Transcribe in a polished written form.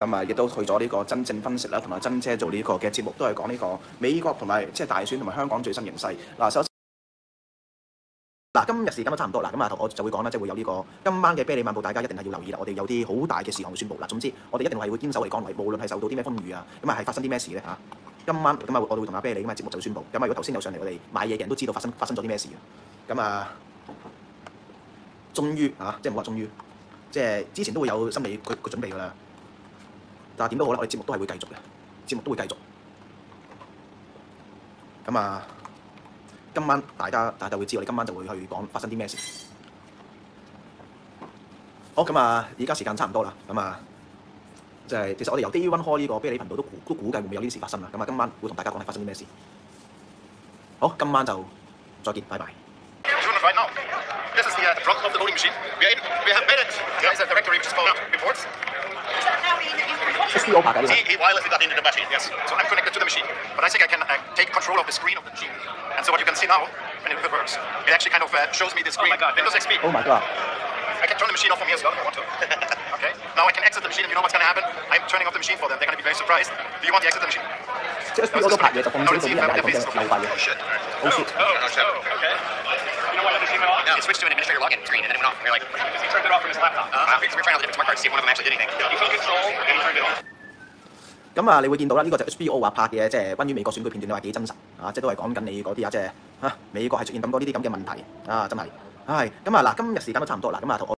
咁啊，亦都去咗呢個真正分析啦，同埋真姐做呢個嘅節目，都係講呢個美國同埋即係大選同埋香港最新形勢。首先今日時間都差唔多啦，咁啊我就會講啦，即係會有呢個今晚嘅啤梨晚報，大家一定係要留意啦。我哋有啲好大嘅事項會宣佈啦。總之，我哋一定係會堅守嚟講，無論係受到啲咩風雨啊，咁啊係發生啲咩事咧嚇。今晚咁啊，我哋會同阿啤梨咁嘅節目就會宣佈。咁啊，如果頭先有上嚟我哋買嘢嘅人都知道發生咗啲咩事嘅。咁啊，終於嚇，即係唔好話終於，即係之前都會有心理個準備㗎啦。但係點都好啦，我哋節目都係會繼續嘅，節目都會繼續。咁啊。今晚大家會知我哋今晚就會去講發生啲咩事。好，咁啊，而家時間差唔多啦，咁啊，即係其實我哋由 Day One 開呢個啤梨頻道都估計會唔會有呢啲事發生啦。咁啊，今晚會同大家講係發生啲咩事。好，今晚就再見，拜拜。HBO 拍緊呢個。 He wirelessly got into the machine, yes. So I'm connected to the machine, but I think I can take control of the screen of the machine. And so what you can see now, when it works, it actually kind of shows me the screen. Windows XP. Oh my God. I can turn the machine off from here as well if I want to. Okay. Now I can exit the machine, and you know what's going to happen? I'm turning off the machine for them. They're going to be very surprised. Do you want to exit the machine? 即係 HBO 都拍嘢就放少到啲人係咁嘅流費嘅。 Oh shit. Oh shit. Okay. You know why the machine went off? It switched to an administrator login screen and then it went off. We're like, he turned it off from his laptop. We're trying to look at the smart card to see if one of them actually did anything. He took control and he turned it off. 咁啊，你會見到啦，呢個就 HBO 話拍嘅，即係關於美國選舉片段，你話幾真實啊？即係都係講緊你嗰啲啊，即係美國係出現咁多呢啲咁嘅問題啊，真係，咁啊嗱，今日時間都差唔多啦，咁啊